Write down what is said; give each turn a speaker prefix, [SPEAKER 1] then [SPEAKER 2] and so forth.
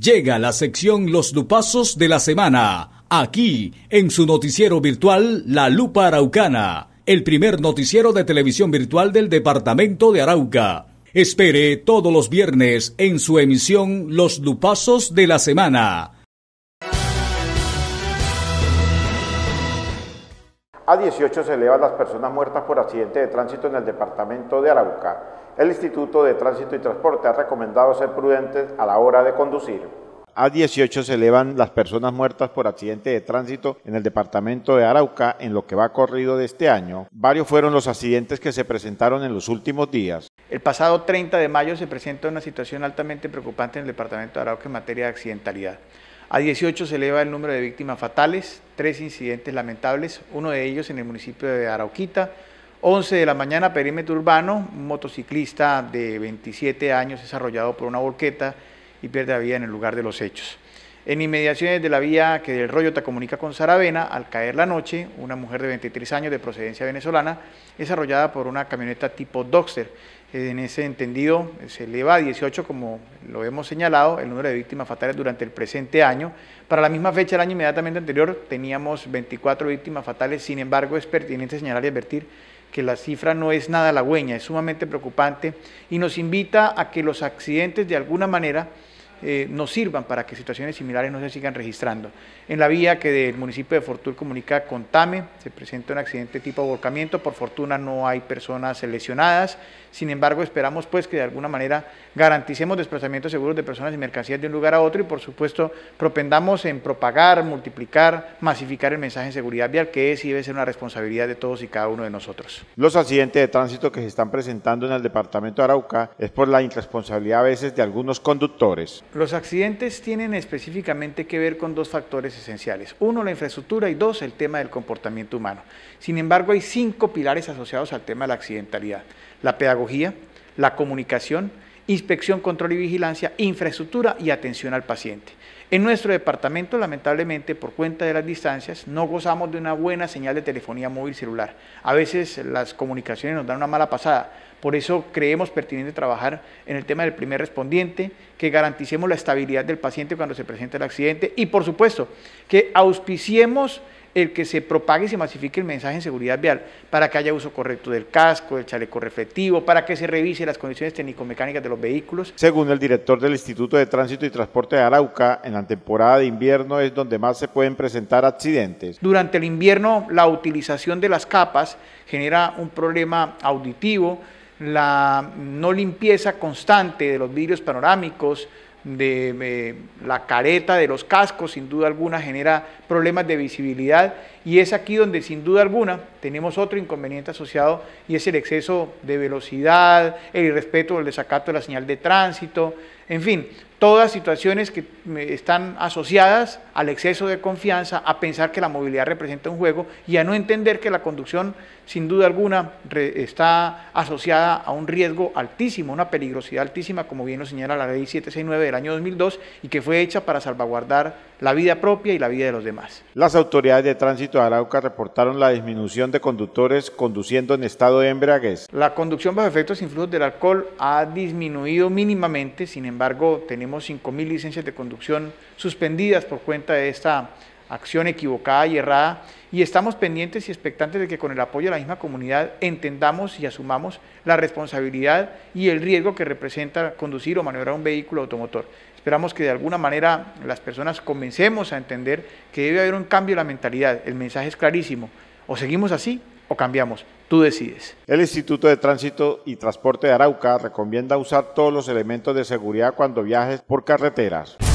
[SPEAKER 1] Llega la sección Los Lupazos de la Semana, aquí en su noticiero virtual La Lupa Araucana, el primer noticiero de televisión virtual del departamento de Arauca. Espere todos los viernes en su emisión Los Lupazos de la Semana.
[SPEAKER 2] A 18 se elevan las personas muertas por accidente de tránsito en el departamento de Arauca. El Instituto de Tránsito y Transporte ha recomendado ser prudentes a la hora de conducir. A 18 se elevan las personas muertas por accidente de tránsito en el departamento de Arauca en lo que va corrido de este año. Varios fueron los accidentes que se presentaron en los últimos días.
[SPEAKER 3] El pasado 30 de mayo se presenta una situación altamente preocupante en el departamento de Arauca en materia de accidentalidad. A 18 se eleva el número de víctimas fatales, 3 incidentes lamentables, uno de ellos en el municipio de Arauquita. 11 de la mañana, perímetro urbano, un motociclista de 27 años es arrollado por una volqueta y pierde la vida en el lugar de los hechos. En inmediaciones de la vía que del Royota comunica con Saravena, al caer la noche, una mujer de 23 años de procedencia venezolana es arrollada por una camioneta tipo Dockster. En ese entendido se eleva a 18, como lo hemos señalado, el número de víctimas fatales durante el presente año. Para la misma fecha, el año inmediatamente anterior, teníamos 24 víctimas fatales. Sin embargo, es pertinente señalar y advertir que la cifra no es nada halagüeña, es sumamente preocupante y nos invita a que los accidentes de alguna manera nos sirvan para que situaciones similares no se sigan registrando. En la vía que del municipio de Fortul comunica con Tame, se presenta un accidente tipo volcamiento, por fortuna no hay personas lesionadas, sin embargo esperamos pues que de alguna manera garanticemos desplazamientos seguros de personas y mercancías de un lugar a otro y por supuesto propendamos en propagar, multiplicar, masificar el mensaje en seguridad vial, que es y debe ser una responsabilidad de todos y cada uno de nosotros.
[SPEAKER 2] Los accidentes de tránsito que se están presentando en el departamento de Arauca es por la irresponsabilidad a veces de algunos conductores.
[SPEAKER 3] Los accidentes tienen específicamente que ver con dos factores esenciales. Uno, la infraestructura y dos, el tema del comportamiento humano. Sin embargo, hay 5 pilares asociados al tema de la accidentalidad. La pedagogía, la comunicación, inspección, control y vigilancia, infraestructura y atención al paciente. En nuestro departamento, lamentablemente, por cuenta de las distancias, no gozamos de una buena señal de telefonía móvil celular. A veces las comunicaciones nos dan una mala pasada. Por eso creemos pertinente trabajar en el tema del primer respondiente, que garanticemos la estabilidad del paciente cuando se presenta el accidente y, por supuesto, que auspiciemos el que se propague y se masifique el mensaje en seguridad vial para que haya uso correcto del casco, del chaleco reflectivo, para que se revise las condiciones técnico-mecánicas de los vehículos.
[SPEAKER 2] Según el director del Instituto de Tránsito y Transporte de Arauca, en la temporada de invierno es donde más se pueden presentar accidentes.
[SPEAKER 3] Durante el invierno, la utilización de las capas genera un problema auditivo, la no limpieza constante de los vidrios panorámicos, de la careta de los cascos, sin duda alguna genera problemas de visibilidad y es aquí donde sin duda alguna tenemos otro inconveniente asociado y es el exceso de velocidad, el irrespeto o el desacato de la señal de tránsito, en fin, todas situaciones que están asociadas al exceso de confianza, a pensar que la movilidad representa un juego y a no entender que la conducción sin duda alguna está asociada a un riesgo altísimo, una peligrosidad altísima, como bien lo señala la ley 769 del año 2002 y que fue hecha para salvaguardar la vida propia y la vida de los demás.
[SPEAKER 2] Las autoridades de tránsito de Arauca reportaron la disminución de conductores conduciendo en estado de embriaguez.
[SPEAKER 3] La conducción bajo efectos influjos del alcohol ha disminuido mínimamente, sin embargo tenemos 5.000 licencias de conducción suspendidas por cuenta de esta acción equivocada y errada y estamos pendientes y expectantes de que con el apoyo de la misma comunidad entendamos y asumamos la responsabilidad y el riesgo que representa conducir o maniobrar un vehículo automotor. Esperamos que de alguna manera las personas comencemos a entender que debe haber un cambio en la mentalidad. El mensaje es clarísimo, o seguimos así o cambiamos, tú decides.
[SPEAKER 2] El Instituto de Tránsito y Transporte de Arauca recomienda usar todos los elementos de seguridad cuando viajes por carreteras.